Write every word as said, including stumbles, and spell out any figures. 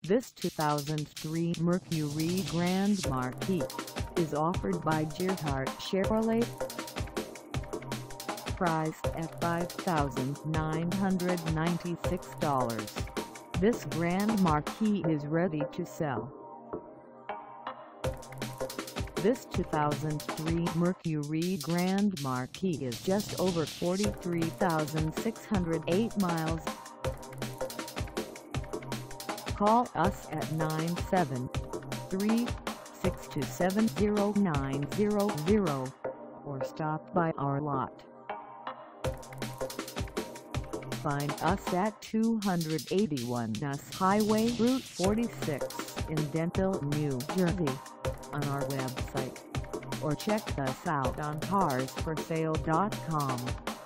This two thousand three Mercury Grand Marquis is offered by Gearhart Chevrolet. Priced at five thousand nine hundred ninety-six dollars, this Grand Marquis is ready to sell. This two thousand three Mercury Grand Marquis is just over forty-three thousand six hundred eight miles. Call us at nine seven three, six two seven, zero nine zero zero or stop by our lot. Find us at two eighty-one U S Highway Route forty-six in Denville, New Jersey, on our website, or check us out on cars for sale dot com.